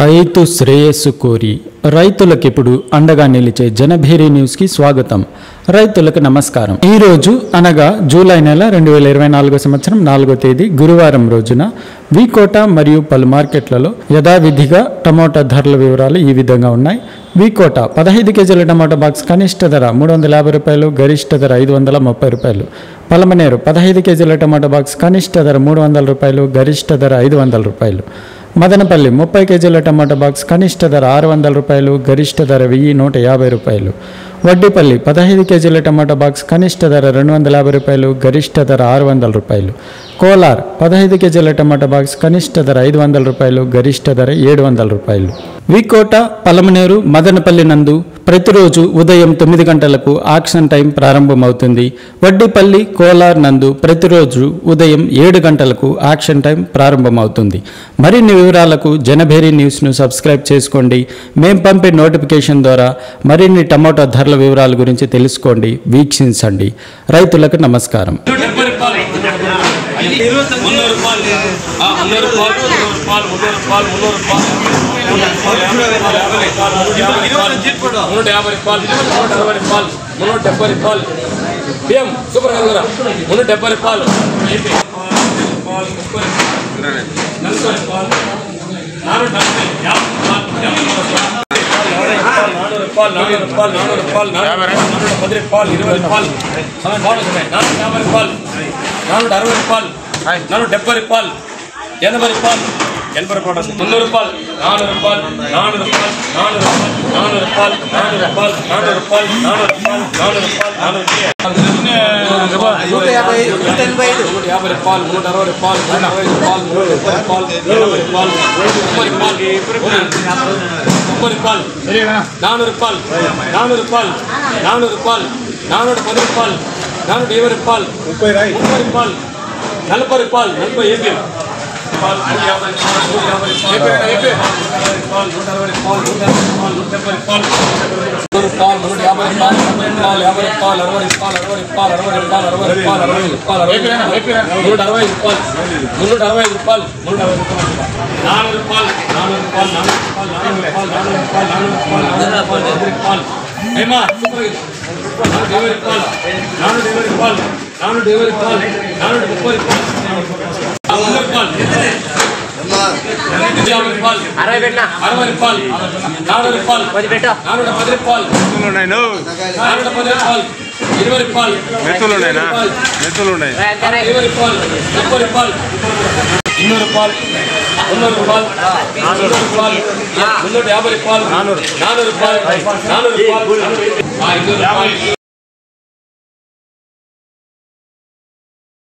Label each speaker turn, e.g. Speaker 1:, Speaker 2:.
Speaker 1: రైతు శ్రేయస్సు కోరి రైతులకు ఇప్పుడు అండగా నిలిచే జనభేరి న్యూస్ కి స్వాగతం. రైతులకు నమస్కారం. ఈ రోజు అనగా జూలై నెల 2024 సంవత్సరం 4వ తేదీ గురువారం రోజున వికోట మరియు పలు మార్కెట్లలో యథావిధిగా టమోటా ధరల వివరాలు ఈ విధంగా ఉన్నాయి. వికోట 15 కేజీల టమాటా బాక్స్ కనిష్ట ధర 350 రూపాయలు, గరిష్ట ధర 530 రూపాయలు. పలమనేరు 15 కేజీల టమాటా బాక్స్ కనిష్ట ధర 300 రూపాయలు, గరిష్ట ధర 500 రూపాయలు. మదనపల్లి 30 కేజీల టమాటా బాక్స్ కనిష్ట ధర 600 రూపాయలు, గరిష్ట ధర 1150 రూపాయలు. వడ్డీపల్లి 15 కేజీల టమాటా బాక్స్ కనిష్ట ధర 250 రూపాయలు, గరిష్ట ధర 600 రూపాయలు. కోలార్ 15 కేజీల టమాటా బాక్స్ కనిష్ట ధర 500 రూపాయలు, గరిష్ట ధర 700 రూపాయలు. వికోట, పలమనేరు, మదనపల్లి నందు ప్రతిరోజు ఉదయం 9 గంటలకు ఆక్షన్ టైం ప్రారంభమవుతుంది. వడ్డీపల్లి, కోలార్ నందు ప్రతిరోజు ఉదయం 7 గంటలకు ఆక్షన్ టైం ప్రారంభమవుతుంది. మరిన్ని వివరాలకు జనభేరి న్యూస్ను సబ్స్క్రైబ్ చేసుకోండి. మేము పంపే నోటిఫికేషన్ ద్వారా మరిన్ని టమోటా ధరల వివరాల గురించి తెలుసుకోండి, వీక్షించండి. రైతులకు నమస్కారం.